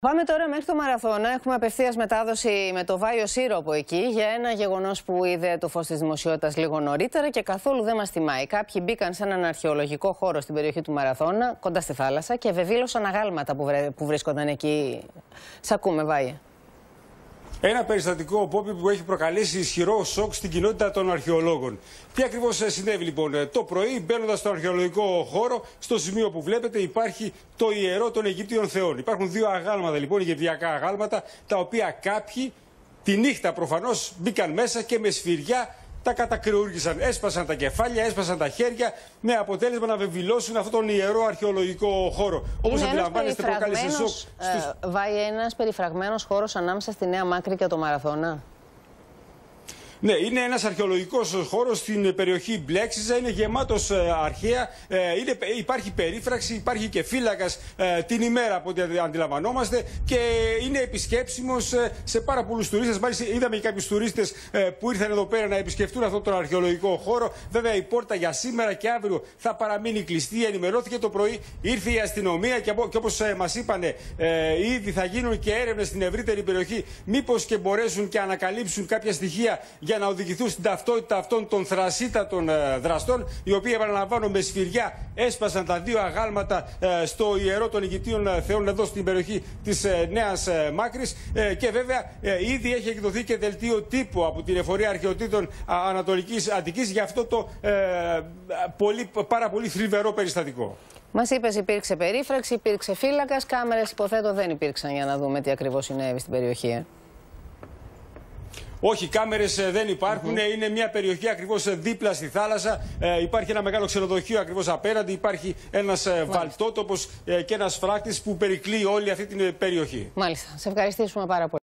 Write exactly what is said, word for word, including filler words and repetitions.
Πάμε τώρα μέχρι το Μαραθώνα. Έχουμε απευθείας μετάδοση με το Βάιο Σύρο από εκεί για ένα γεγονός που είδε το φως της δημοσιότητας λίγο νωρίτερα και καθόλου δεν μας τιμάει. Κάποιοι μπήκαν σε έναν αρχαιολογικό χώρο στην περιοχή του Μαραθώνα, κοντά στη θάλασσα, και βεβήλωσαν αγάλματα που, βρε... που βρίσκονταν εκεί. Σ' ακούμε, Βάιε. Ένα περιστατικό, Πόπη, που έχει προκαλέσει ισχυρό σοκ στην κοινότητα των αρχαιολόγων. Τι ακριβώς συνέβη λοιπόν? Το πρωί, μπαίνοντας στον αρχαιολογικό χώρο, στο σημείο που βλέπετε υπάρχει το ιερό των Αιγύπτιων θεών. Υπάρχουν δύο αγάλματα λοιπόν, αιγυπτιακά αγάλματα, τα οποία κάποιοι τη νύχτα προφανώς μπήκαν μέσα και με σφυριά τα κατακριούργησαν. Έσπασαν τα κεφάλια, έσπασαν τα χέρια, με αποτέλεσμα να βεβηλώσουν αυτόν τον ιερό αρχαιολογικό χώρο. Όπως αντιλαμβάνεστε, προκάλεσε σοκ. Στους... Ε, Βάει ένας περιφραγμένος χώρος ανάμεσα στη Νέα Μάκρη και το Μαραθώνα. Ναι, είναι ένας αρχαιολογικός χώρος στην περιοχή Μπλέξιζα, είναι γεμάτος ε, αρχαία, ε, είναι, υπάρχει περίφραξη, υπάρχει και φύλακας ε, την ημέρα από ό,τι αντιλαμβανόμαστε και είναι επισκέψιμος ε, σε πάρα πολλούς τουρίστες. Μάλιστα είδαμε και κάποιους τουρίστες ε, που ήρθαν εδώ πέρα να επισκεφτούν αυτόν τον αρχαιολογικό χώρο. Βέβαια η πόρτα για σήμερα και αύριο θα παραμείνει κλειστή, ενημερώθηκε το πρωί, ήρθε η αστυνομία και, και όπως ε, μας είπανε ε, ήδη θα γίνουν και έρευνες στην ευρύτερη περιοχή, μήπως και μπορέσουν και ανακαλύψουν κάποια στοιχεία για να οδηγηθούν στην ταυτότητα αυτών των θρασίτατων ε, δραστών, οι οποίοι, επαναλαμβάνω, με σφυριά έσπασαν τα δύο αγάλματα ε, στο ιερό των Αιγυπτίων ε, θεών εδώ στην περιοχή της ε, Νέας ε, Μάκρης. Ε, και βέβαια ε, ήδη έχει εκδοθεί και δελτίο τύπου από την Εφορία Αρχαιοτήτων Ανατολικής Αττικής για αυτό το ε, πολύ, πάρα πολύ θλιβερό περιστατικό. Μας είπες υπήρξε περίφραξη, υπήρξε φύλακας, κάμερες υποθέτω δεν υπήρξαν για να δούμε τι ακριβώς συνέβη στην περιοχή. Ε. Όχι, κάμερες δεν υπάρχουν. Mm-hmm. Είναι μια περιοχή ακριβώς δίπλα στη θάλασσα. Ε, υπάρχει ένα μεγάλο ξενοδοχείο ακριβώς απέναντι. Υπάρχει ένας mm-hmm. βαλτότοπος ε, και ένας φράκτης που περικλεί όλη αυτή την περιοχή. Μάλιστα. Σε ευχαριστήσουμε πάρα πολύ.